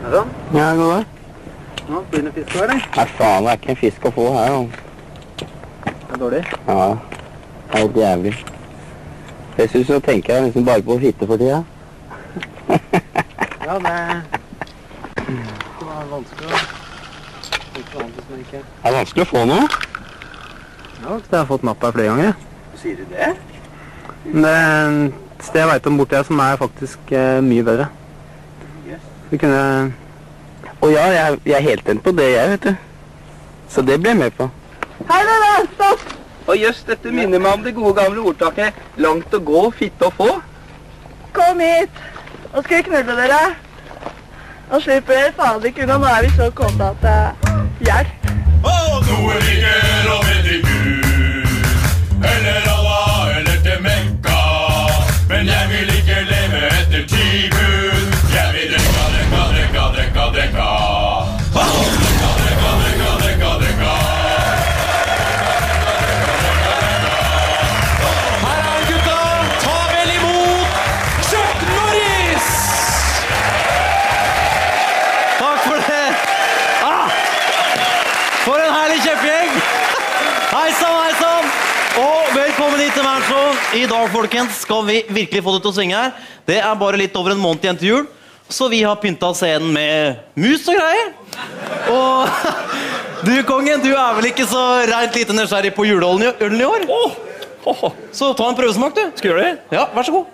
Er det sånn? Ja, god dag. Nå, blir det fisk her, eller? Nei, faen, det er ikke en fisk å få her, jo. Det er dårlig. Ja, det er helt jævlig. Dessuten så tenker jeg liksom bare på fitte for tida. Ja, det var vanskelig å... Det er vanskelig å få noe. Ja, jeg har fått napp her flere ganger. Sier du det? Det er et sted jeg vet om borte her som er faktisk mye bedre. Vi kunne... Å ja, jeg er helt tent på det, jeg, vet du. Så det ble jeg med på. Hei dere, stopp! Og just dette minner meg om det gode gamle ordtaket. Langt å gå, fitte å få. Kom hit! Nå skal vi knulle dere. Nå slipper dere faen ikke unna, nå er vi så kåte at det hjelp. Noe ligger og vet i Gud, eller Allah, eller til Mekka. Men jeg vil ikke leve etter 10 bud. Jeg vil drekka, drekka, drekka, drekka, drekka. Drekka, drekka, drekka, drekka, drekka. Her er han, gutta! Ta vel imot Chuck Norris! Takk for det! For en herlig kjøpgjeng! Hei sann, hei sann! Og velkommen hit til Manshow. I dag, folkens, skal vi virkelig få det til å synge her. Det er bare litt over en måned igjen til jul, så vi har pyntet scenen med mus og greier. Og du, kongen, du er vel ikke så rent lite nysgjerrig på juleølen i år? Så ta en prøvesmak, du. Skal jeg gjøre det? Ja, vær så god.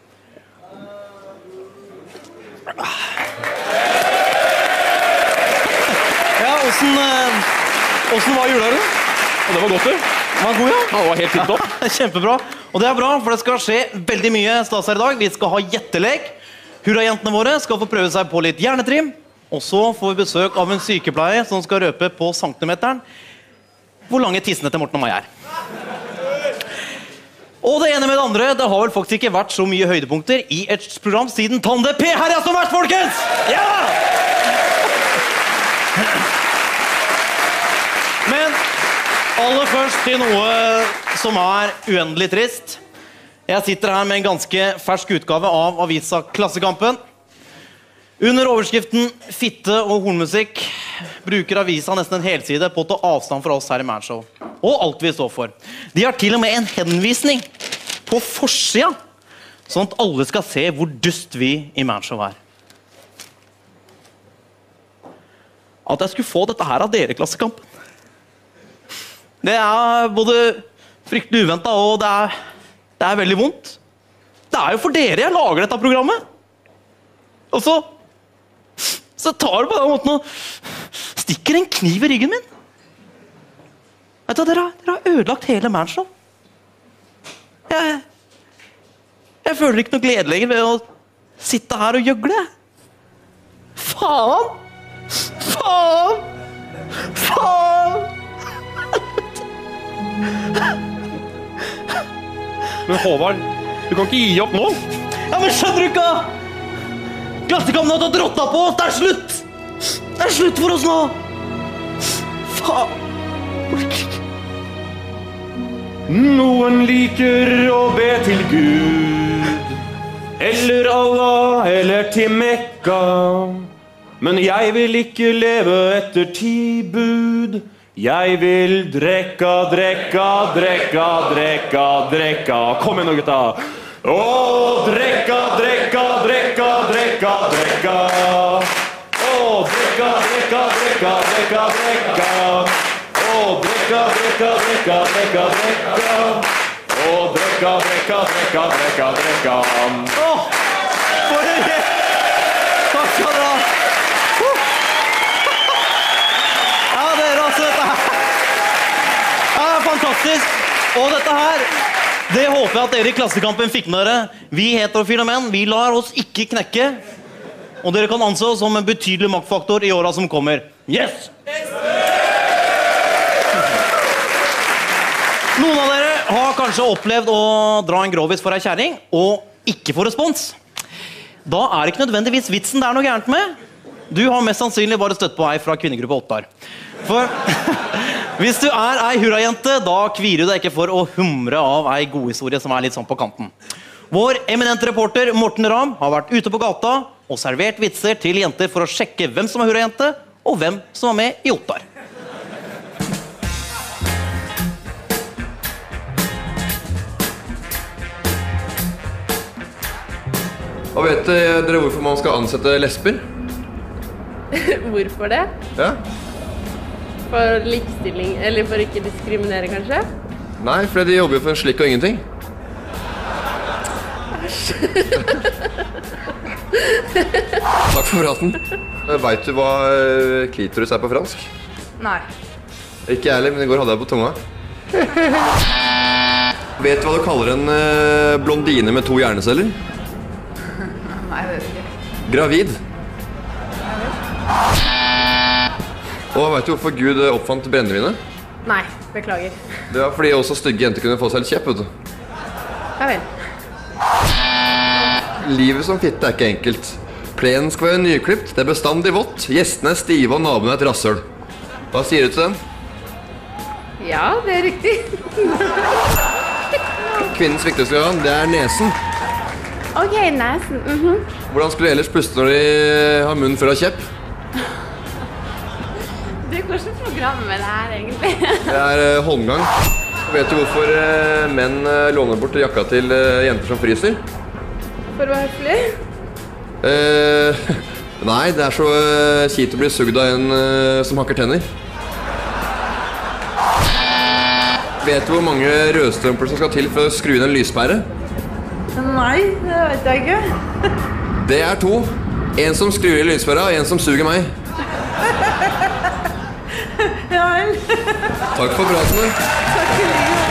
Ja, hvordan var juleølen? Det var godt, du. Var den god, ja? Ja, det var helt fint opp. Kjempebra. Og det er bra, for det skal skje veldig mye stas her i dag. Vi skal ha gjettelek. Hurra-jentene våre skal få prøve seg på litt hjernetrim. Og så får vi besøk av en sykepleier som skal røpe på centimeteren hvor lange tissene til Morten og meg er. Og det ene med det andre, det har vel faktisk ikke vært så mye høydepunkter i et program siden Tande P. Her er som verst, folkens! Ja! Men aller først til noe som er uendelig trist. Jeg sitter her med en ganske fersk utgave av avisa Klassekampen. Under overskriften «Fitte og hornmusikk» bruker avisa nesten en helside på å ta avstand fra oss her i Manshow. Og alt vi står for. De har til og med en henvisning på forsida, sånn at alle skal se hvor dust vi i Manshow er. At jeg skulle få dette her av dere, Klassekampen. Det er både fryktelig uventet, og det er veldig vondt. Det er jo for dere jeg lager dette programmet. Og så tar du på den måten og stikker en kniv i ryggen min. Vet du, dere har ødelagt hele Manshow. Jeg føler ikke noe glede lenger ved å sitte her og gjøgle. Faen! Faen! Faen! Men Håvard, du kan ikke gi opp nå. Ja, men skjønner du ikke? Klassekampen har tatt rotta på oss, det er slutt! Det er slutt for oss nå! Faen! Noen liker å be til Gud, eller Allah, eller til Mekka. Men jeg vil ikke leve etter 10 bud. Jeg vil drekka, drekka, drekka, drekka, drekka. Kom igjen nå, gutta. Drekka, drekka, drekka, drekka, drekka. Drekka, drekka, drekka, drekka, drekka. Drekka, drekka, drekka, drekka, drekka. Drekka, drekka, drekka, drekka, drekka. For en hjelp! Takk skal dere ha. Ja, dere, altså, dette her. Ja, det er fantastisk. Og dette her, det håper jeg at dere i Klassekampen fikk med dere. Vi heterofile menn, vi lar oss ikke knekke. Og dere kan anse oss som en betydelig maktfaktor i årene som kommer. Yes! Noen av dere har kanskje opplevd å dra en grovis for ei kjæring, og ikke få respons. Da er det ikke nødvendigvis vitsen det er noe gærent med. Du har mest sannsynlig bare støtt på ei fra kvinnegruppe 8 år. For hvis du er ei hurrajente, da kvirer du deg ikke for å humre av ei god historie som er litt sånn på kanten. Vår eminente reporter Morten Ramm har vært ute på gata, og servert vitser til jenter for å sjekke hvem som er hurrajente, og hvem som var med i Ottar. Og vet dere hvorfor man skal ansette lesber? Hvorfor det? Ja? For likestilling, eller for ikke diskriminere, kanskje? Nei, fordi de jobber jo for en slikk og ingenting. Takk for praten. Vet du hva klitoris er på fransk? Nei. Ikke jeg heller, men i går hadde jeg på tunga. Vet du hva du kaller en blondine med 2 hjerneceller? Nei, jeg vet ikke. Gravid. Og vet du hvorfor Gud oppfant brennevinet? Nei, beklager. Det var fordi også stygge jenter kunne få seg litt kjepp, vet du. Ja vel. Livet som fitte er ikke enkelt. Plenen skal være nyklipt, det er bestandig vått, gjestene er stive og naboene er et rasshøl. Hva sier du til dem? Ja, det er riktig. Kvinnens viktigste organ, det er nesen. Ok, nesen. Hvordan skulle de ellers puste når de har munnen full av kjepp? Det går ikke programmet med det her, egentlig. Det er håndgang. Vet du hvorfor menn låner bort jakka til jenter som fryser? For å være høflig. Nei, det er så kjipt å bli sugd av en som hakker tenner. Vet du hvor mange rødstrømper som skal til for å skru inn en lyspære? Nei, det vet jeg ikke. Det er 2. En som skrur i lyspæra, og en som suger meg. Ja vel. Takk for praten. Takk i like måte.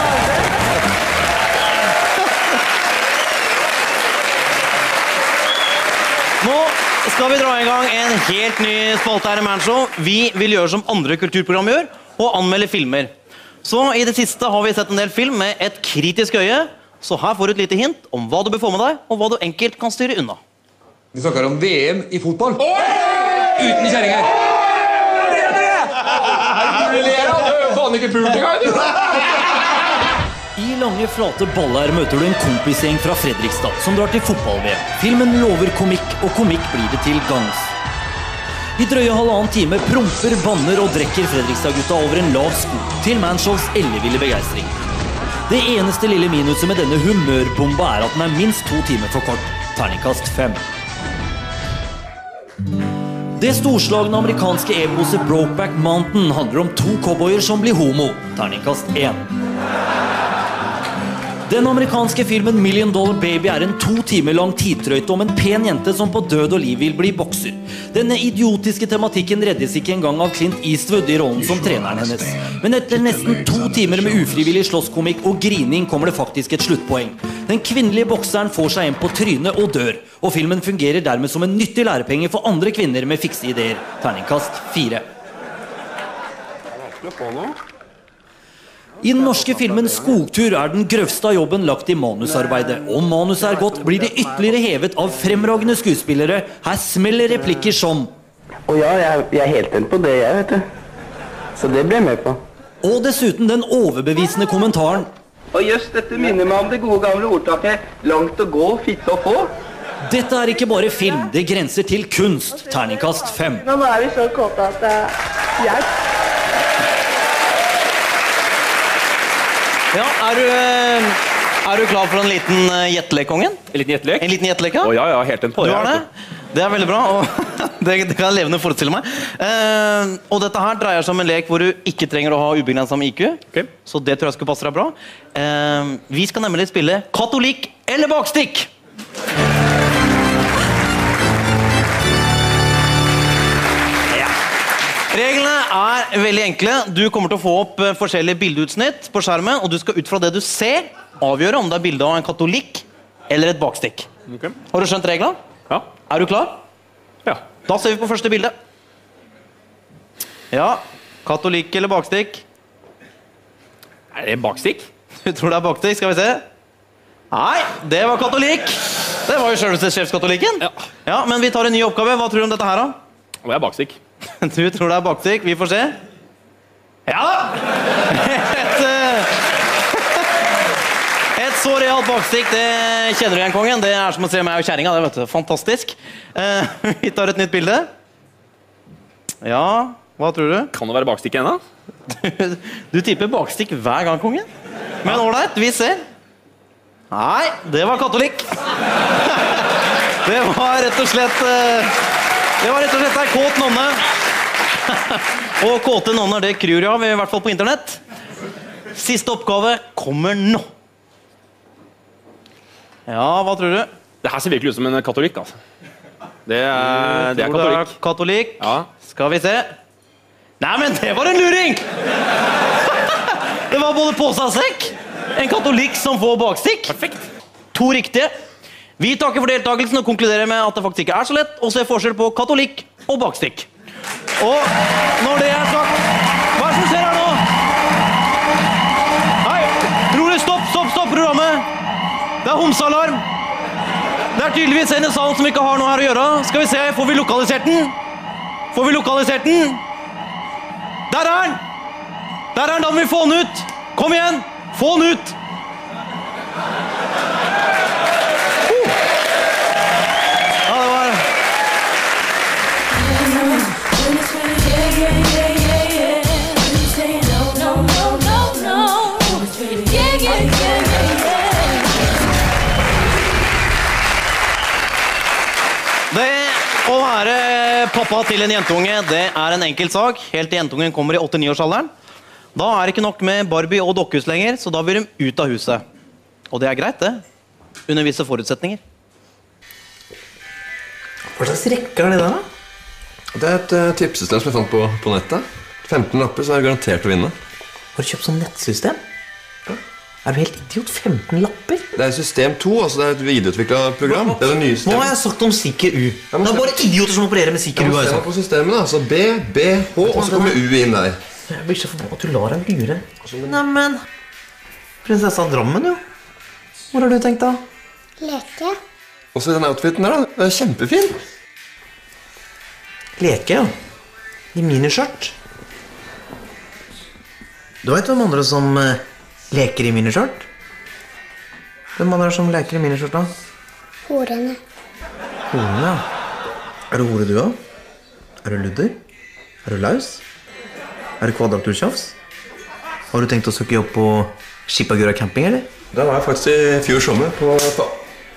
Nå skal vi dra i gang en helt ny spalte her i Manshow. Vi vil gjøre som andre kulturprogram gjør, og anmelde filmer. Så i det siste har vi sett en del film med et kritisk øye, så her får du et lite hint om hva du bør få med deg, og hva du enkelt kan styre unna. Vi snakker om VM i fotball. Uten kjæringer. I lange, flate baller møter du en kompisgjeng fra Fredrikstad som drar til fotball-VM. Filmen lover komikk, og komikk blir det til gangs. I drøye halvannen time promper, banner og drekker Fredrikstad-gutta over en lav sko til Manshows elleville begeistring. Det eneste lille minuset med denne humørbomba er at den er minst 2 timer for kort. Terningkast 5. Det storslagne amerikanske eposet Brokeback Mountain handler om 2 cowboyer som blir homo. Terningkast 1. Den amerikanske filmen Million Dollar Baby er en 2 timer lang tidtrøyte om en pen jente som på død og liv vil bli bokser. Denne idiotiske tematikken reddes ikke engang av Clint Eastwood i rollen som treneren hennes. Men etter nesten 2 timer med ufrivillig slåsskomikk og grining kommer det faktisk et sluttpoeng. Den kvinnelige bokseren får seg en på trynet og dør, og filmen fungerer dermed som en nyttig lærepenge for andre kvinner med fikse ideer. Terningkast 4. I den norske filmen Skogtur er den grøvste av jobben lagt i manusarbeidet. Om manuset er godt, blir det ytterligere hevet av fremragende skuespillere. Her smeller replikker som Og ja, jeg er helt enig på det, jeg, vet du. Så det ble jeg med på. Og dessuten den overbevisende kommentaren. Og jøss, dette minner meg om det gode gamle ordtaket langt å gå, fitte å få. Dette er ikke bare film, det grenser til kunst. Terningkast 5. Nå er vi så kåte at hjelp. Ja, er du klar for en liten gjettelek, kongen? En liten gjettelek? En liten gjettelek, ja? Å ja, helt enig på det. Du har det? Det er veldig bra, og det kan jeg levende forestille meg. Og dette her dreier seg om en lek hvor du ikke trenger å ha ubegrenset med IQ. Okay. Så det tror jeg skal passe deg bra. Vi skal nemlig spille katolikk eller bakstikk. Ja. Reglene er veldig enkle. Du kommer til å få opp forskjellige bildeutsnitt på skjermen, og du skal ut fra det du ser avgjøre om det er bilde av en katolikk eller et bakstikk. Okay. Har du skjønt reglene? Ja. Er du klar? Ja. Da ser vi på første bilde. Ja, katolikk eller bakstikk? Er det bakstikk? Du tror det er bakstikk, skal vi se. Nei, det var katolikk. Det var jo selveste sjefskatolikken. Ja. Ja, men vi tar en ny oppgave. Hva tror du om dette her da? Det er bakstikk. Du tror det er bakstikk, vi får se. Ja da! Et Så realt bakstikk, det kjenner du igjen, kongen. Det som å se meg og kjæringa, det vet du. Fantastisk. Vi tar et nytt bilde. Ja, hva tror du? Kan det være bakstikk ennå? Du tipper bakstikk hver gang, kongen. Men ålreit, vi ser. Nei, det var katolikk. Det var rett og slett ei kåt nonne. Og kåte nonner, det kryr jo av, i hvert fall på internett. Siste oppgave kommer nå. Ja, hva tror du? Det her ser virkelig ut som en katolikk, altså. Det er katolikk. Katolikk. Ja. Skal vi se. Nei, men det var en luring! Det var både pose og sekk. En katolikk som får bakstikk. Perfekt. 2 riktige. Vi takker for deltakelsen og konkluderer med at det faktisk ikke er så lett å se forskjell på katolikk og bakstikk. Og når det er sagt, hva er det som skjer her nå? Hei, rolig, stopp programmet. Det er homsealarm. Det er tydeligvis en i salen som ikke har noe her å gjøre. Skal vi se, får vi lokalisert den? Der er den! Da må vi få den ut. Kom igjen, få den ut. Ja, det var... Det å være pappa til en jentunge, det er en enkel sak. Helt til jentungen kommer i 8-9-årsalderen. Da er det ikke nok med Barbie og dokkehus lenger, så da vil de ut av huset. Og det er greit, det. Under visse forutsetninger. Hva slags rekke er det der, da? Det er et tipsesystem som jeg fant på nettet. 15 lapper, så er det garantert å vinne. Har du kjøpt sånn nettsystem? Er du helt idiot? 15 lapper? Det er system 2, altså det er et videreutviklet program. Det er det nye systemet. Hva har jeg sagt om sikker U? Det er bare idioter som opererer med sikker U. Jeg må se på systemet da, så B, B, H, og så kommer U inn der. Jeg blir så forbannet at du lar deg lure. Neimen, prinsessa Drammen jo. Hvor har du tenkt da? Leke. Og så den outfiten der da, det er kjempefin. Leke, ja. I miniskjørt. Du vet hvem andre som leker i miniskjørt? Hvem andre som leker i miniskjørt da? Horene. Horene, ja. Er du hore du da? Er du ludder? Er du laus? Er du kvadraturtjafs? Har du tenkt å søke jobb på Skipagura camping, eller? Det var jeg faktisk i fjor sommer på spa.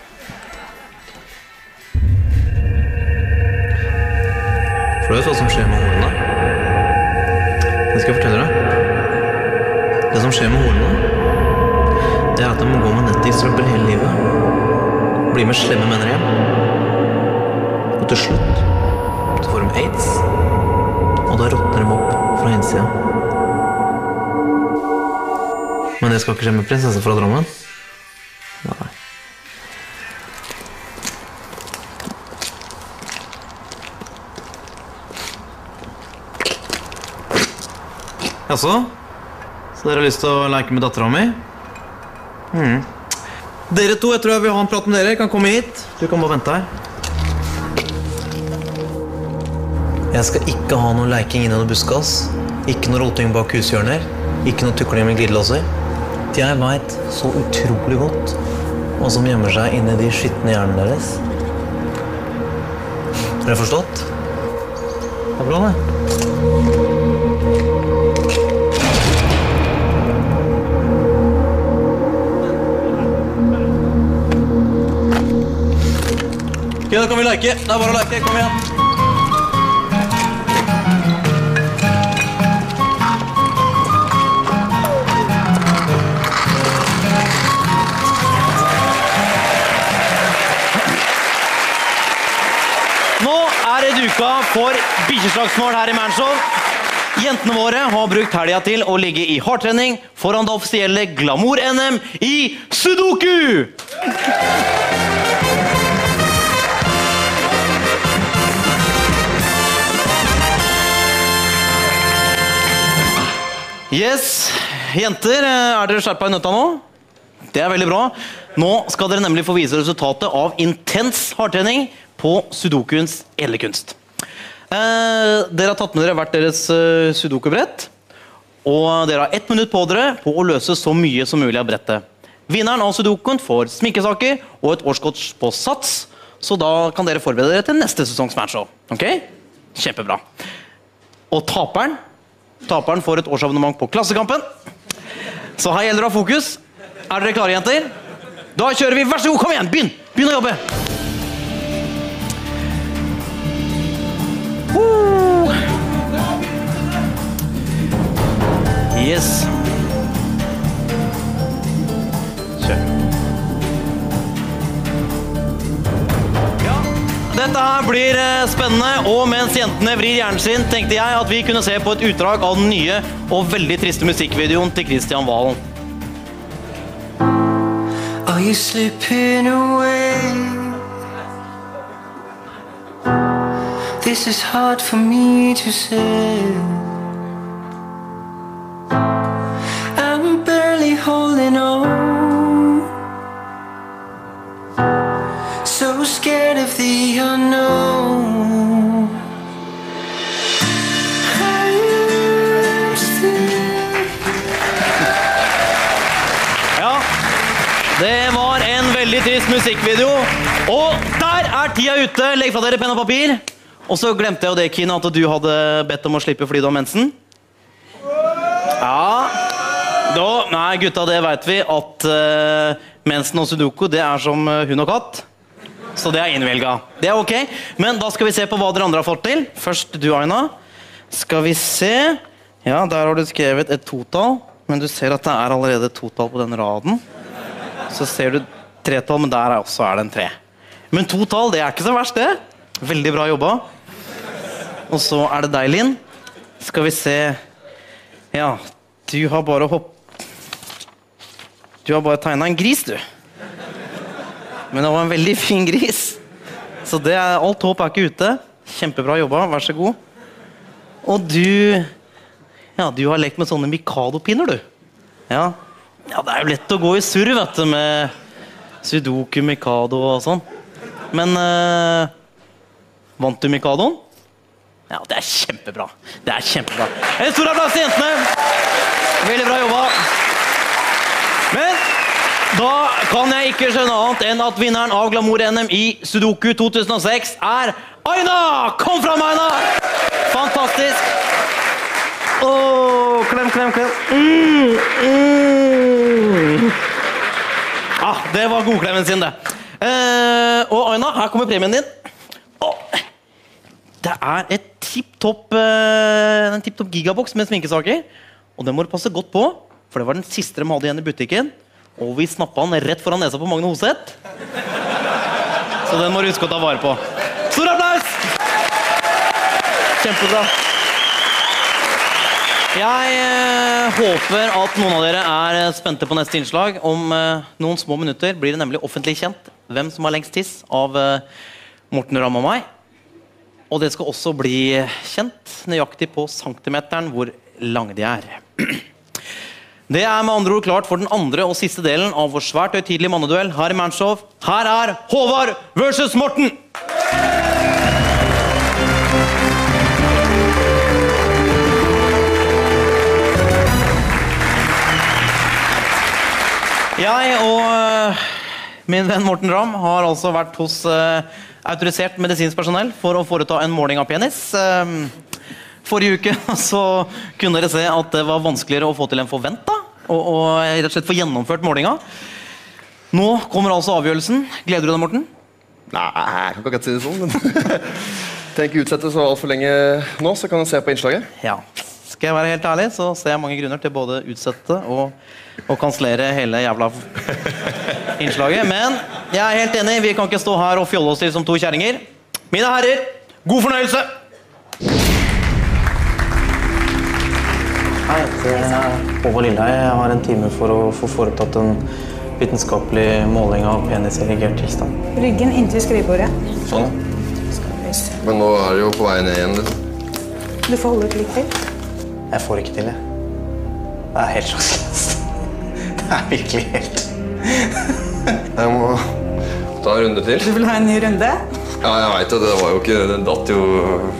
For du vet hva som skjer med horene? Det skal jeg fortelle deg. Det som skjer med horene, det er at de må gå med nett i strømpel hele livet. Bli med slemme menner hjem. Og til slutt så får de AIDS, og da råtner de opp fra innsida. Men det skal ikke skje med prinsessa fra Drammen. Nei. Jaså? Så dere har lyst til å leke med datteren min? Dere to, jeg tror jeg vil ha en prat med dere. Kan komme hit. Du kan bare vente her. Jeg skal ikke ha noe leking inne i noe buskas. Ikke noe roting bak hushjørner. Ikke noe tukling med glidelåser. Jeg vet så utrolig godt hva som gjemmer seg inne i de skitne hjernene deres. Har dere forstått? Det er bra, det. Ja, da kan vi leke. Det er bare å leke. Kom igjen. Nå er det duka for bikkjeslagsmål her i Mannshow. Jentene våre har brukt helga til å ligge i hardtrening foran det offisielle glamour-NM i Sudoku! Yes, jenter, er dere skjerpet i nøtta nå? Det er veldig bra. Nå skal dere nemlig få vise resultatet av intens hardtrening på Sudokuens ellekunst. Dere har tatt med dere hvert deres sudoku-brett, og dere har 1 minutt på dere på å løse så mye som mulig av brettet. Vinneren av Sudoku får sminkesaker og et årskort på Sats, så da kan dere forberede dere til neste sesongs matchshow. Ok? Kjempebra. Og taperen får et årsabonnement på Klassekampen. Så her gjelder det å ha fokus. Er dere klare, jenter? Da kjører vi. Vær så god, kom igjen! Begynn å jobbe! Yes. Kjør. Dette her blir spennende, og mens jentene vrir hjernen sin, tenkte jeg at vi kunne se på et utdrag av den nye og veldig triste musikkvideoen til Kristian Valen. Are you slipping away? This is hard for me to say. I'm barely holding on. So scared of the unknown. I'm still... Ja, det var en veldig trist musikkvideo. Og der er tida ute. Legg fra dere penn og papir. Og så glemte jeg jo det, Kina, at du hadde bedt om å slippe fordi du har mensen. Ja. Nei, gutta, det vet vi at mensen og Sudoku, det er som hund og katt. Så det er innvelget. Det er ok. Men da skal vi se på hva dere andre har fått til. Først du, Aina. Skal vi se. Ja, der har du skrevet et totall. Men du ser at det er allerede et totall på den raden. Så ser du tretall, men der også er det en 3. Men totall, det er ikke så verst det. Veldig bra jobba. Og så er det deg, Linn. Skal vi se. Ja, du har bare Du har bare tegnet en gris, du. Men det var en veldig fin gris. Så det er, alt håp er ikke ute. Kjempebra jobba, vær så god. Og du... Ja, du har lekt med sånne Mikado-pinner, du. Ja, det er jo lett å gå i surr, vet du, med Sudoku, Mikado og sånn. Men vant du Mikadoen? Ja, det er kjempebra. Det er kjempebra. En stor applaus til jentene! Veldig bra jobba. Men da kan jeg ikke skjønne annet enn at vinneren av Glamour-NM i Sudoku 2006 er Aina! Kom fram, Aina! Fantastisk! Åh, klem. Det var godklemmen sin, det. Og Aina, her kommer premien din. Det er en tipp-topp gigaboks med sminkesaker. Og den må du passe godt på, for det var den siste de hadde igjen i butikken. Og vi snappet den rett foran nesa på Magne Hoseth. Så den må du huske å ta vare på. Stor applaus! Kjempebra. Jeg håper at noen av dere er spente på neste innslag. Om noen små minutter blir det nemlig offentlig kjent hvem som har lengst tiss av Morten Ramm og meg. Og det skal også bli kjent nøyaktig på centimeteren hvor lange de er. Det er med andre ord klart for den andre og siste delen av vår svært høytidelige manneduell her i Mannshow. Her er Håvard versus Morten! Jeg og min venn Morten Ramm har altså vært hos autorisert medisinsk personell for å foreta en måling av penis. Forrige uke så kunne dere se at det var vanskeligere å få til en forventa, og rett og slett få gjennomført målinga. Nå kommer altså avgjørelsen. Gleder du deg, Morten? Nei, jeg kan ikke akkurat si det sånn, men tenk utsette så alt for lenge nå, så kan jeg se på innslaget. Ja, skal jeg være helt ærlig, så ser jeg mange grunner til både utsette og kansellere hele jævla innslaget. Men jeg er helt enig, vi kan ikke stå her og fjolle oss til som to kjerringer. Mine herrer, god fornøyelse! Hei, jeg heter Håvard Lilleheie. Jeg har en time for å få foretatt en vitenskapelig måling av peniserigert tilstand. Ryggen inntil skrivebordet. Sånn. Men nå er det jo på vei ned igjen, liksom. Du får holde et litt til. Jeg får ikke til det. Det er helt sjanseløst. Det er virkelig helt... Jeg må ta en runde til. Du vil ha en ny runde? Ja, jeg vet det. Det var jo ikke... Det datt jo...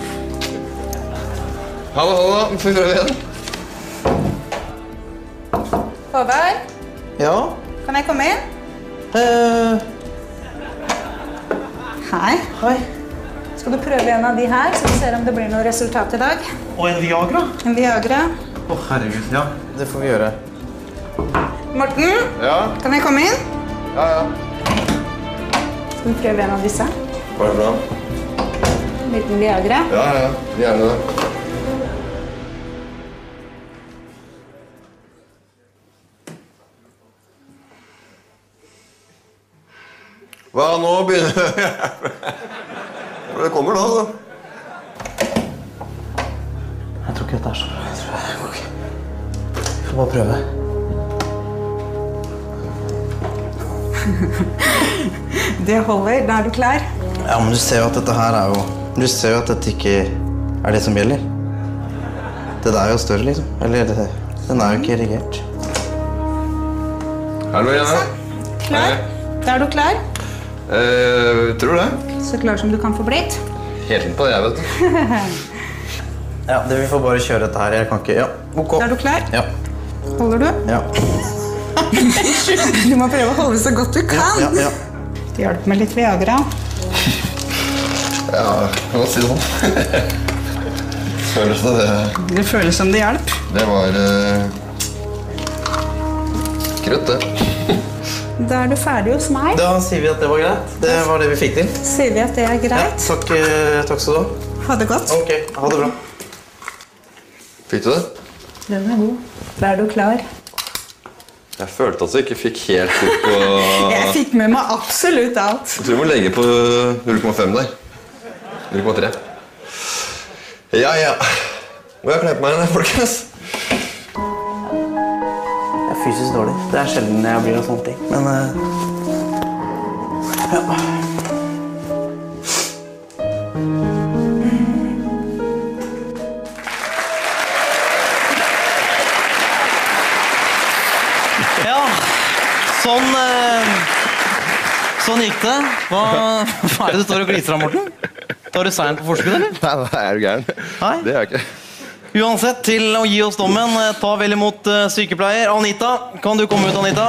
Hallo, vi får prøve igjen. Håvard? Ja? Kan Kan jeg komme inn? Hei. Hei. Skal du prøve en av de her, så vi ser om det blir noe resultat i dag? Og en Viagra? En Viagra. Herregud, ja. Det får vi gjøre. Morten, kan jeg komme inn? Ja. Skal vi prøve en av disse? Var det bra? En liten Viagra. Ja, gjerne det. Hva nå begynner det kommer da, så. Jeg tror ikke dette så bra. Ok. Vi får bare prøve. Det holder. Da er du klar. Ja, men du ser jo at dette her jo... Du ser jo at dette ikke det som gjelder. Det der jo større, liksom. Eller, den jo ikke erigert. Hallo, Janne. Klar? Da er du klar? Tror det. Så klar som du kan få blitt. Helt på det, vet du. Ja, vi får bare kjøre dette her. Jeg kan ikke... Ja, ok. Da er du klar? Ja. Holder du? Ja. Du må prøve å holde så godt du kan. Ja. Det hjelper med litt Viagra. Ja, jeg kan godt si det sånn. Føles det. Det føles som det hjelper. Det var... Krutt, det. Da er du ferdig hos meg. Da sier vi at det var greit. Det var det vi fikk til. Sier vi at det er greit? Ja, takk skal du ha. Ha det godt. Ok, ha det bra. Fikk du det? Den er god. Da er du klar. Jeg følte at jeg ikke fikk helt fort på... Jeg fikk med meg absolutt alt. Jeg tror du må legge på 0,5 der. 0,3. Ja. Må jeg kneppe meg inn, folkens? Jeg er fysisk dårlig. Det er sjelden jeg blir av sånne ting. Men... Ja. Sånn gikk det. Hva det du står og gliser av, Morten? Tar du seieren på forskudd, eller? Nei, er du gæren? Nei? Det er jeg ikke. Uansett, til å gi oss dommen, ta vel imot sykepleier. Anita, kan du komme ut, Anita?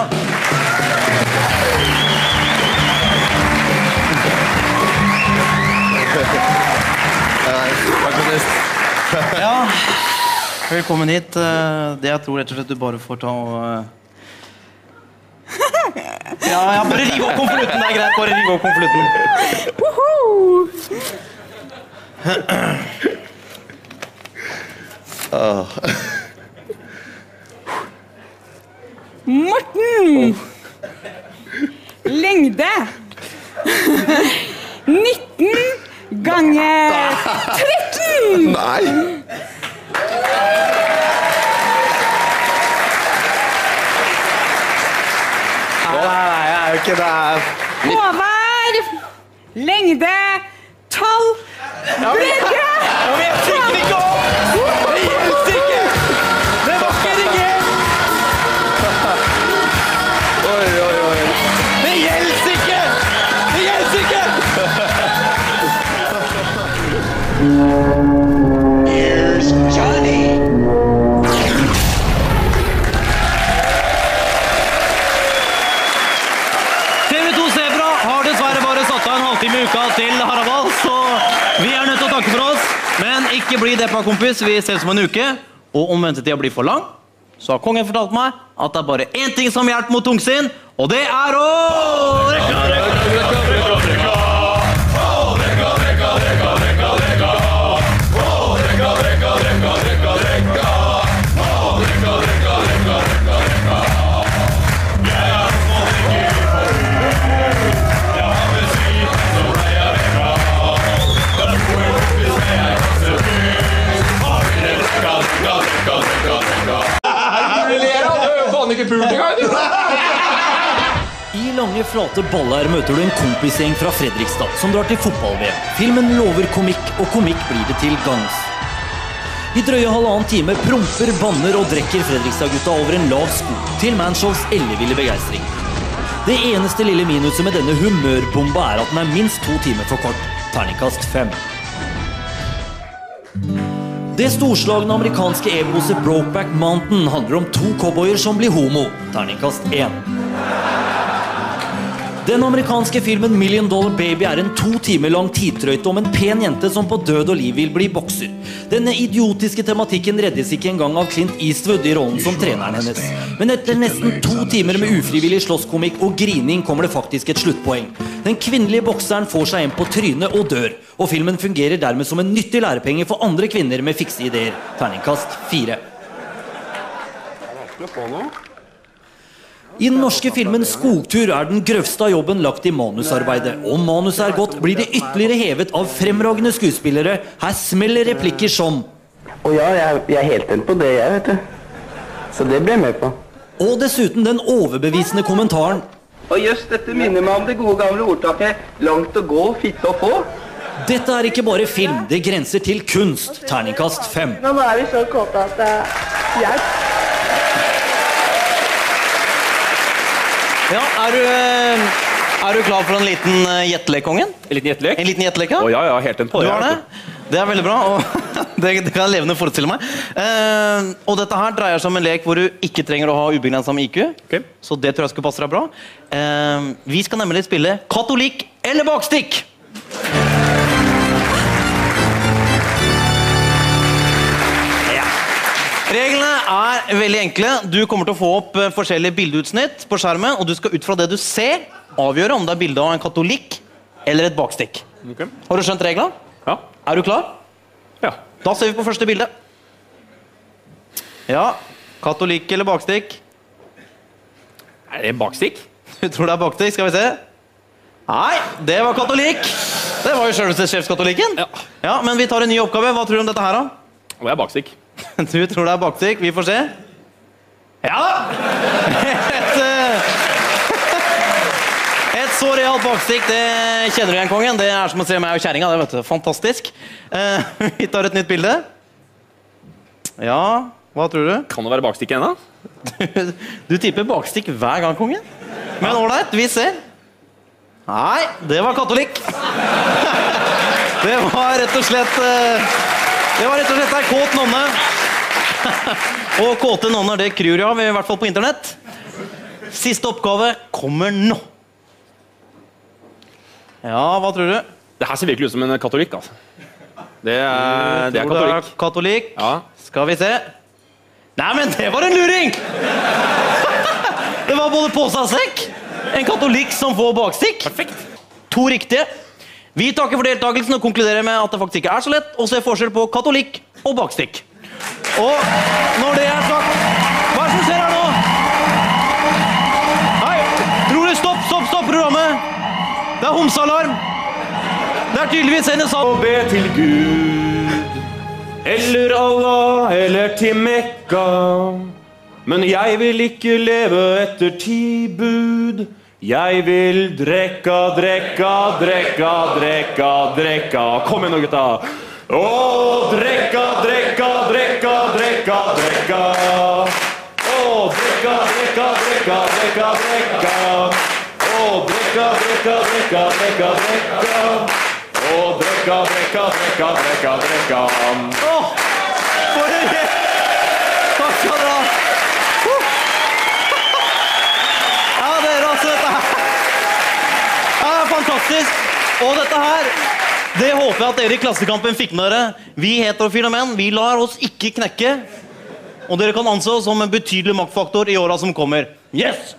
Ja, velkommen hit. Det jeg tror rett og slett du bare får ta og... Ja, bare rive opp konvolutten, det er greit. Bare rive opp konvolutten. Morten! Lengde! 19 ganger 13! Nei! Nei, jeg jo ikke det. Håvard! Lengde! 12! Brygge! Jeg trykker ikke opp! Det gjelder ikke! Det var ikke erigert! Oi. Det gjelder ikke! Det gjelder ikke! Here's Johnny. Halvtime i uka til Harald, så vi nødt til å takke for oss. Men ikke bli deppa, kompis. Vi ses om en uke. Og om ventetida blir for lang, så har kongen fortalt meg at det er bare én ting som hjelper mot tungsinn, og det er å... I lange, flate baller møter du en kompisgjeng fra Fredrikstad som drar til fotball-VM. Filmen lover komikk, og komikk blir det til gangs. I drøye halvannen time promper, banner og drekker Fredrikstad-gutta over en lav sko til Manshows elleville begeistring. Det eneste lille minuset med denne humørbomba er at den er minst 2 timer for kort. Terningkast 5. Det storslagne amerikanske eposet Brokeback Mountain handler om 2 cowboyer som blir homo. Terningkast 1. Den amerikanske filmen Million Dollar Baby er en 2 timer lang tidtrøyte om en pen jente som på død og liv vil bli bokser. Denne idiotiske tematikken reddes ikke engang av Clint Eastwood i rollen som treneren hennes. Men etter nesten 2 timer med ufrivillig slåsskomikk og grining kommer det faktisk et sluttpoeng. Den kvinnelige bokseren får seg en på trynet og dør, og filmen fungerer dermed som en nyttig lærepenge for andre kvinner med fikse ideer. Terningkast 4. I den norske filmen Skogtur er den grøvste av jobben lagt i manusarbeidet. Om manuset er godt, blir det ytterligere hevet av fremragende skuespillere. Her smeller replikker som Å ja, jeg er helt enig på det, jeg, vet du. Så det ble jeg med på. Og dessuten den overbevisende kommentaren. Og just dette minner meg om det gode gamle ordtaket langt å gå, fitte å få. Dette er ikke bare film, det grenser til kunst. Terningkast 5. Nå er vi så kåte at det hjelp. Ja, er du klar for en liten gjettelek, kongen? En liten gjettelek? En liten gjettelek, ja. Ja, helt en på Du det. har det? Det er veldig bra, og det kan jeg levende forestille meg. Og dette her dreier seg om en lek hvor du ikke trenger å ha ubegrenset med IQ. Okay. Så det tror jeg skal passe deg bra. Vi skal nemlig spille katolikk eller bakstikk. Reglene er veldig enkle. Du kommer til å få opp forskjellige bildeutsnitt på skjermen, og du skal ut fra det du ser avgjøre om det er bildet av en katolikk eller et bakstikk. Okay. Har du skjønt reglene? Ja. Er du klar? Ja. Da ser vi på første bilde. Ja, katolikk eller bakstikk? Er det bakstikk? Du tror det er bakstikk, skal vi se. Nei, det var katolikk. Det var jo selveste sjefskatolikken. Ja, men vi tar en ny oppgave. Hva tror du om dette her da? Det er bakstikk. Du tror det er bakstikk, vi får se. Ja da! Et så realt bakstikk, det kjenner du igjen, kongen. Det er som å se meg og kjæringa, det vet du. Fantastisk. Vi tar et nytt bilde. Ja, hva tror du? Kan det være bakstikk ennå? Du tipper bakstikk hver gang, kongen. Men ålreit, vi ser. Nei, det var katolikk. Det var rett og slett en kåt nonne. Og kåte nonner, det kryr av, i hvert fall på internett. Siste oppgave kommer nå. Ja, hva tror du? Det her ser virkelig ut som en katolikk, altså. Det er katolikk. Katolikk? Ja. Skal vi se. Nei, men det var en luring! Det var både påse og sekk. En katolikk som får bakstikk. Perfekt. 2 riktige. Vi takker for deltakelsen og konkluderer med at det faktisk ikke er så lett å se forskjell på katolikk og bakstikk. Og når det er sagt, hva er det som skjer her nå? Hei, rolig, stopp programmet. Det er homsealarm. Det er tydeligvis en sak. Og be til Gud, eller Allah, eller til Mekka. Men jeg vil ikke leve etter 10 bud. Jeg vil drekka. Kom igjen nå, gutta. Åh, drekka. Åh, drekka. Åh, drekka. Åh, for en hjelp. Takk skal dere ha. Ja, dere, altså, dette her. Ja, fantastisk. Og dette her, det håper jeg at dere i Klassekampen fikk med dere. Vi heterofile menn, vi lar oss ikke knekke. Og dere kan anse oss som en betydelig maktfaktor i årene som kommer. Yes!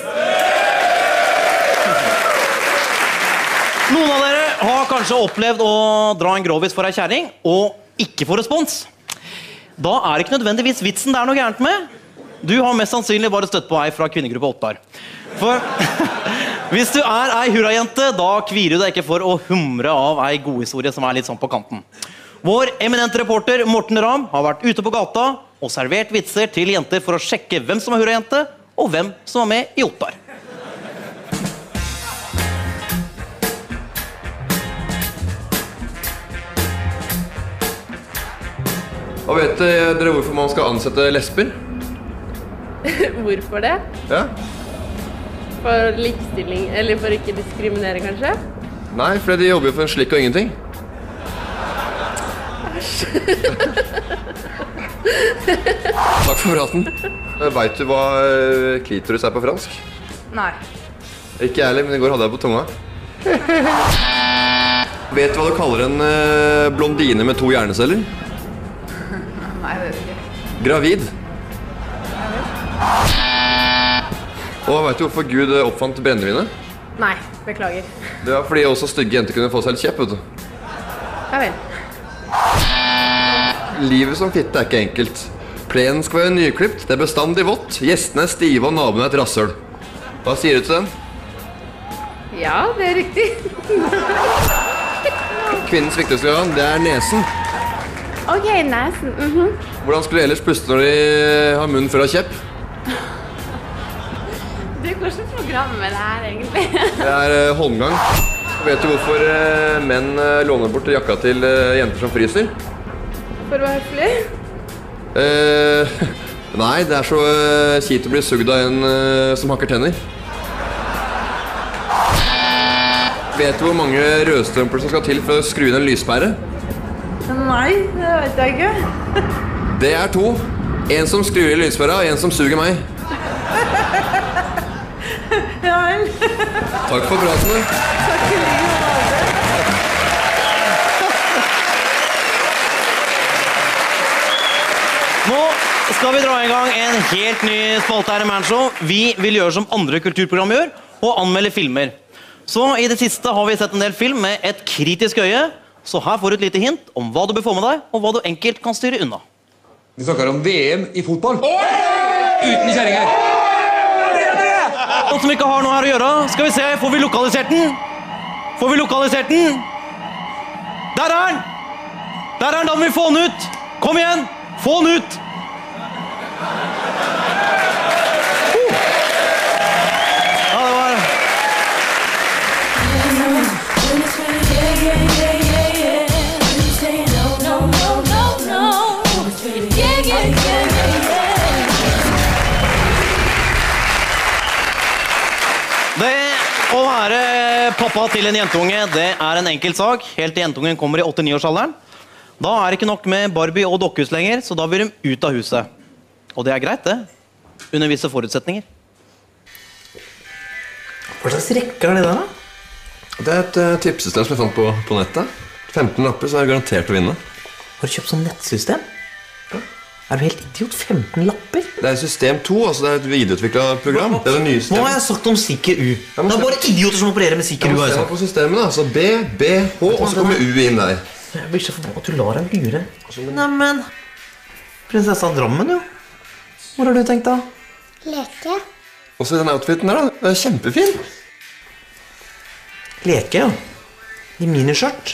Noen av dere har kanskje opplevd å dra en grovis for ei kjæring, og ikke få respons. Da er det ikke nødvendigvis vitsen det er noe gærent med. Du har mest sannsynlig bare støtt på ei fra kvinnegruppe 8 år. For hvis du er ei hurrajente, da kvirer du deg ikke for å humre av ei god historie som er litt sånn på kanten. Vår eminente reporter Morten Ramm har vært ute på gata og servert vitser til jenter for å sjekke hvem som er hurrajente, og hvem som er med i Ottar. Og vet dere hvorfor man skal ansette lesber? Hvorfor det? Ja? For likestilling, eller for ikke diskriminere, kanskje? Nei, fordi de jobber jo for en slikk og ingenting. Takk for praten. Vet du hva klitoris er på fransk? Nei. Ikke jeg heller, men i går hadde jeg på tunga. Vet du hva du kaller en blondine med 2 hjerneceller? Nei, det vet jeg ikke. Gravid. Og vet du hvorfor Gud oppfant brennevinet? Nei, beklager. Det var fordi også stygge jenter kunne få seg litt kjepp, vet du. Ja vel. Livet som fitte er ikke enkelt. Plenen skal være nyklipt, det er bestandig vått, gjestene er stive og naboen er et rasshøl. Hva sier du til dem? Ja, det er riktig. Kvinnens viktigste organ, det er nesen. Ok, nesen. Hvordan skulle de ellers puste når de har munnen full av kjepp? Det går ikke programmet med det her, egentlig. Det er håndgang. Vet du hvorfor menn låner bort jakka til jenter som fryser? For å være høflig? Nei, det er så kjipt å bli sugd av en som hakker tenner. Vet du hvor mange rødstrømper som skal til for å skru inn en lyspære? Nei, det vet jeg ikke. Det er 2. En som skrur i lyspæra, og en som suger meg. Ja vel. Takk for praten. Takk for like måte. Nå skal vi dra i gang en helt ny spalte her i Manshow. Vi vil gjøre som andre kulturprogram gjør, og anmelde filmer. Så i det siste har vi sett en del film med et kritisk øye, så her får du et lite hint om hva du bør få med deg, og hva du enkelt kan styre unna. Vi snakker om VM i fotball. Uten kjerringer. Noen som ikke har noe her å gjøre, skal vi se, får vi lokalisert den? Får vi lokalisert den? Der er den! Der er den, da må vi få den ut! Kom igjen, få den ut! Ja, det var... Det å være pappa til en jentunge, det er en enkel sak, helt til jentungen kommer i 8-9-årsalderen. Da er det ikke nok med Barbie og dokkehus lenger, så da vil de ut av huset. Og det er greit det, under visse forutsetninger. Hva slags rekker er det der da? Det er et tipsesystem som jeg fant på nettet. 15 lapper, så er det garantert å vinne. Har du kjøpt sånn nettsystem? Er du helt idiot? 15 lapper? Det er system 2, altså det er et videreutviklet program. Det er det nye systemet. Nå har jeg sagt om sikker U. Det er bare idioter som opererer med sikker U. Jeg må se på systemet da, så B, B, H, og så kommer U inn der. Jeg blir så forbannet at du lar deg lure. Neimen, prinsessa Drammen jo. Hvor har du tenkt da? Leke. Og så den outfiten der da, det er kjempefin. Leke, ja. I miniskjørt.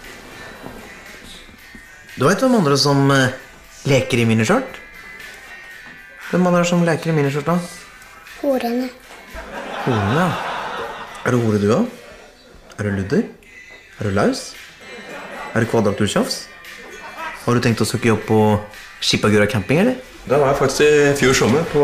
Du vet hvem andre som leker i miniskjørt? Hvem andre som leker i miniskjørt da? Horene. Horene, ja. Er du hore du da? Er du ludder? Er du laus? Er du kvadraturtjafs? Har du tenkt å søke jobb på Skipagura camping, eller? Det var jeg faktisk i fjor sommer på...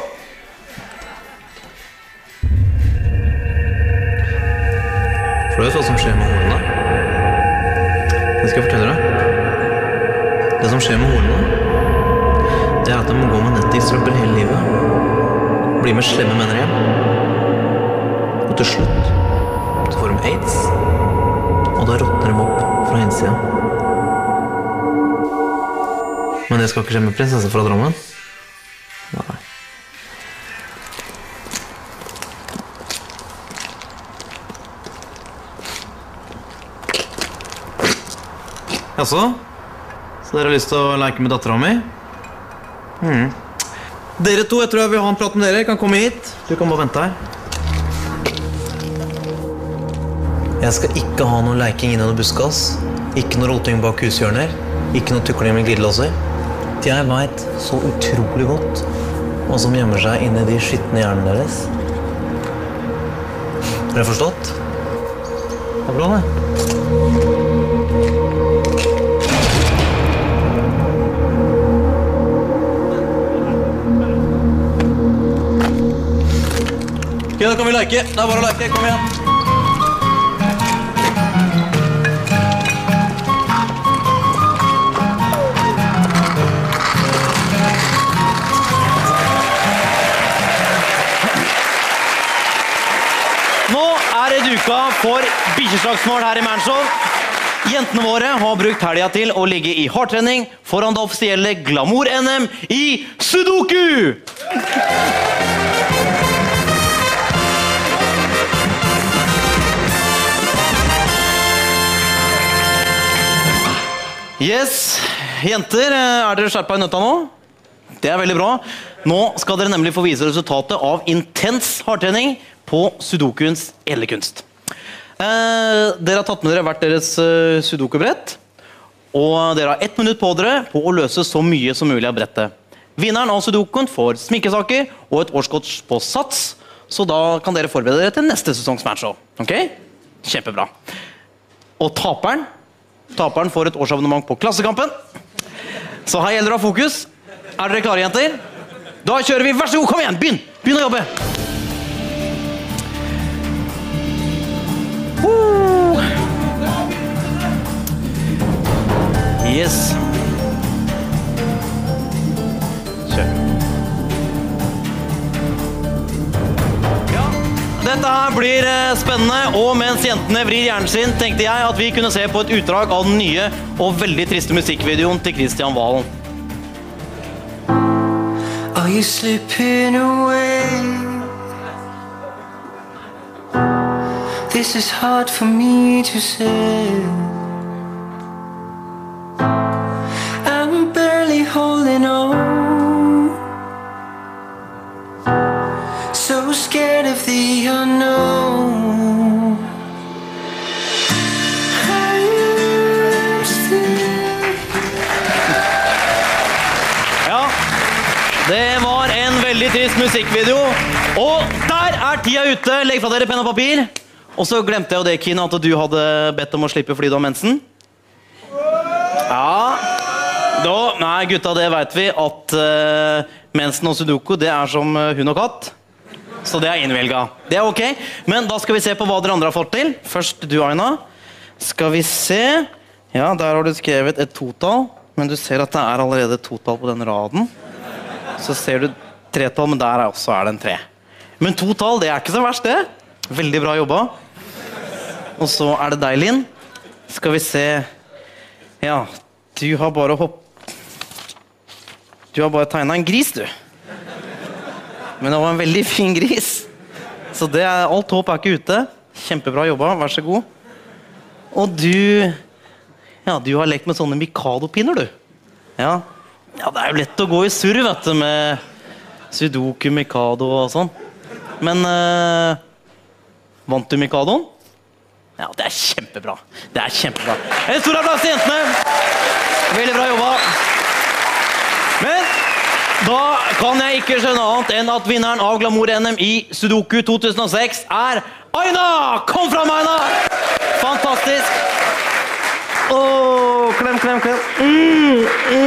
For du vet hva som skjer med horene? Det skal jeg fortelle deg. Det som skjer med horene, det er at de må gå med nett i strømper hele livet. Bli med slemme menner hjem. Og til slutt så får de AIDS. Og da råtner de opp fra innsida. Men det skal ikke skje med prinsessa fra Drammen. Nei. Jaså? Så dere har lyst til å leke med datteren min? Dere to, jeg tror jeg vil ha en prat med dere. Kan komme hit. Du kan bare vente her. Jeg skal ikke ha noe leking inne i noe buskas. Ikke noe roting bak hushjørner. Ikke noe tukling med glidelåser. Jeg vet så utrolig godt hva som gjemmer seg inne i de skitne hjernene deres. Har dere forstått? Det er bra, det. Ok, da kan vi leke. Det er bare å leke. Kom igjen. for bikkjeslagsmål her i Mannshow. Jentene våre har brukt helga til å ligge i hardtrening foran det offisielle Glamour-NM i Sudoku! Yes, jenter, er dere skjerpet i nøtta nå? Det er veldig bra. Nå skal dere nemlig få vise resultatet av intens hardtrening på Sudokuens ellekunst. Dere har tatt med dere hvert deres Sudoku-brett, og dere har 1 minutt på dere på å løse så mye som mulig av brettet. Vinneren av Sudokuen får sminkesaker og et årskort på sats, så da kan dere forberede dere til neste sesongs matchshow. Ok? Kjempebra. Og taperen får et årsabonnement på Klassekampen. Så her gjelder det å ha fokus. Er dere klare, jenter? Da kjører vi. Vær så god, kom igjen! Begynn å jobbe! Yes. Kjør. Ja, dette her blir spennende, og mens jentene vrir hjernen sin, tenkte jeg at vi kunne se på et utdrag av den nye og veldig triste musikkvideoen til Kristian Valen. Are you slipping away? This is hard for me to say. I'm barely holding on. So scared of the unknown. I'm still. Ja, det var en veldig trist musikkvideo. Og der er tida ute. Legg fra dere penn og papir. Og så glemte jeg jo det, Kine, at du hadde bedt om å slippe fordi du har mensen. Ja. Nei, gutta, det vet vi at mensen og Sudoku, det er som hund og katt. Så det er innvilget. Det er ok. Men da skal vi se på hva dere andre har fått til. Først du, Aina. Skal vi se. Ja, der har du skrevet et totall. Men du ser at det er allerede et totall på den raden. Så ser du 3-tall, men der også er det en 3. Men 2-tall, det er ikke så verst det. Veldig bra jobba. Og så er det deg, Linn. Skal vi se. Ja, du har bare Du har bare tegnet en gris, du. Men det var en veldig fin gris. Så det er, alt håp er ikke ute. Kjempebra jobba, vær så god. Og du... Ja, du har lekt med sånne Mikado-pinner, du. Ja, det er jo lett å gå i surr, vet du, med Sudoku, Mikado og sånn. Men vant du Mikadoen? Ja, det er kjempebra. Det er kjempebra. En stor applaus til jentene. Veldig bra jobba. Men da kan jeg ikke skjønne annet enn at vinneren av Glamour-NM i Sudoku 2006 er Aina! Kom fram, Aina! Fantastisk. Klem, klem, klem.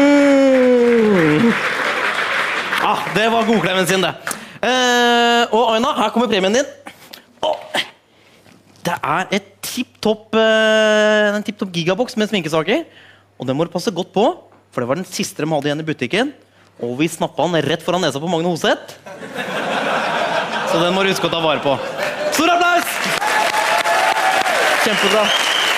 Det var godklemmen sin, det. Og Aina, her kommer premien din. Det er et en tipp-topp gigaboks med sminkesaker. Og den må du passe godt på, for det var den siste de hadde igjen i butikken. Og vi snappet den rett foran nesa på Magne Hoseth. Så den må du huske å ta vare på. Stor applaus! Kjempebra.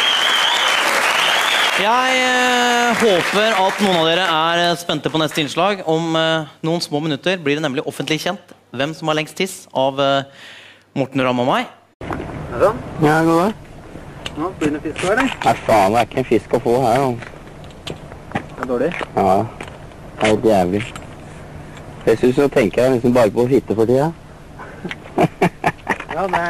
Jeg håper at noen av dere er spente på neste innslag. Om noen små minutter blir det nemlig offentlig kjent hvem som har lengst tiss av Morten Ramm og meg. Ja, god dag. Nå, blir det fisk her, eller? Nei, faen, det er ikke en fisk å få her, da. Det er dårlig? Ja, det er helt jævlig. Jeg synes å tenke jeg liksom bare på å hitte for tida. Ja, det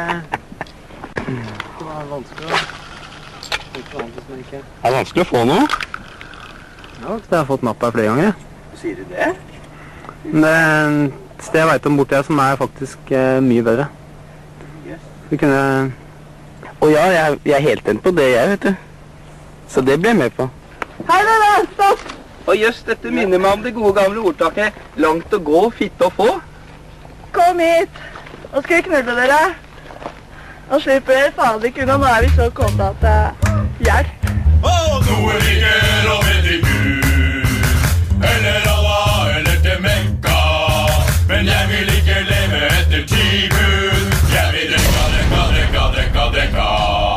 var vanskelig å... Det er vanskelig å få noe. Ja, jeg har fått napp her flere ganger. Sier du det? Det er et sted jeg vet om borte som er faktisk mye bedre. Vi kunne... Ja, jeg er helt tent på det, jeg, vet du. Så det ble jeg med på. Hei, dere! Stopp! Og just dette minner meg om det gode gamle ordtaket. Langt å gå, fitte å få. Kom hit! Nå skal jeg knulle dere. Nå slipper dere faen ikke unna. Nå er vi så kåte at hjelp. Noe ligger og vet i Gud, eller Allah, eller til Mekka. Men jeg vil ikke leve etter 10 bud. Jeg vil drekka, drekka, drekka, drekka, drekka.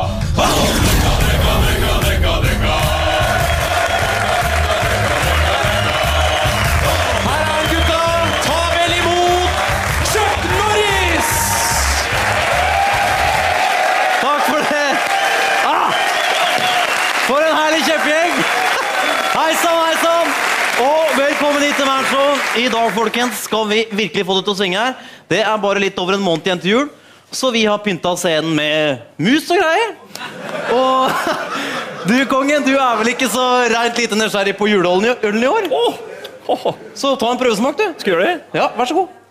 I dag, folkens, skal vi virkelig få det til å svinge her. Det bare litt over en måned igjen til jul, så vi har pyntet scenen med mus og greier. Og du, kongen, du vel ikke så rent lite nysgjerrig på juleølen i år? Så ta en prøvesmak, du. Skal jeg gjøre det? Ja, vær så god.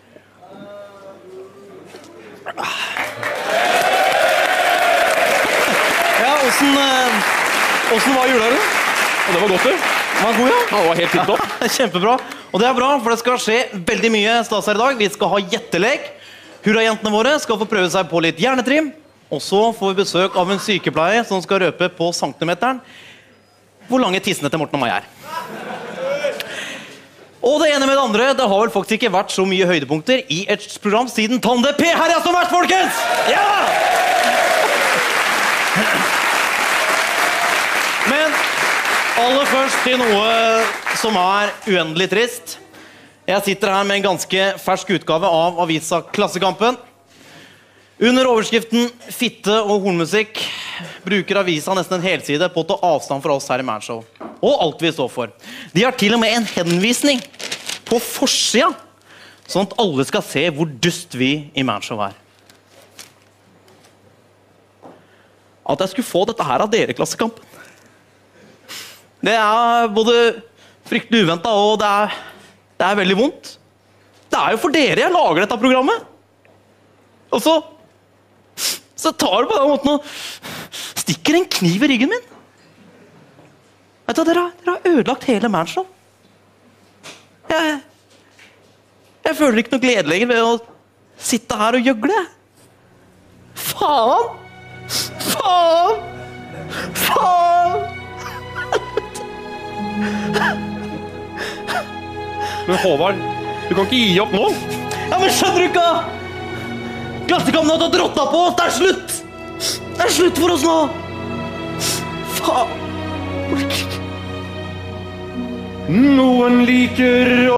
Ja, hvordan var juleølen? Det var godt, du. Den var god, ja? Ja, det var helt tipptopp. Kjempebra. Og det bra, for det skal skje veldig mye stas her i dag. Vi skal ha gjettelek. Hurra-jentene våre skal få prøve seg på litt hjernetrim. Og så får vi besøk av en sykepleier som skal røpe på centimeteren hvor lange tissene til Morten og meg er. Og det ene med det andre, det har vel faktisk ikke vært så mye høydepunkter i et program siden Tande P her som vært, folkens! Ja! Men aller først til noe som uendelig trist. Jeg sitter her med en ganske fersk utgave av avisa Klassekampen. Under overskriften «Fitte og hornmusikk» bruker avisa nesten en helside på å ta avstand fra oss her i Manshow. Og alt vi står for. De har til og med en henvisning på forsida, sånn at alle skal se hvor dust vi i Manshow er. At jeg skulle få dette her av dere, Klassekampen. Det både fryktelig uventet, og det veldig vondt. Det jo for dere jeg lager dette programmet. Og så tar du på den måten og stikker en kniv i ryggen min. Vet du, dere har ødelagt hele Manshow. Jeg føler ikke noe glede lenger ved å sitte her og gjøgle. Faen! Faen! Faen! Men Håvard, du kan ikke gi opp nå. Ja, men skjønner du ikke? Klassekampen har tatt rotta på oss, det slutt! Det slutt for oss nå! Faen! Noen liker å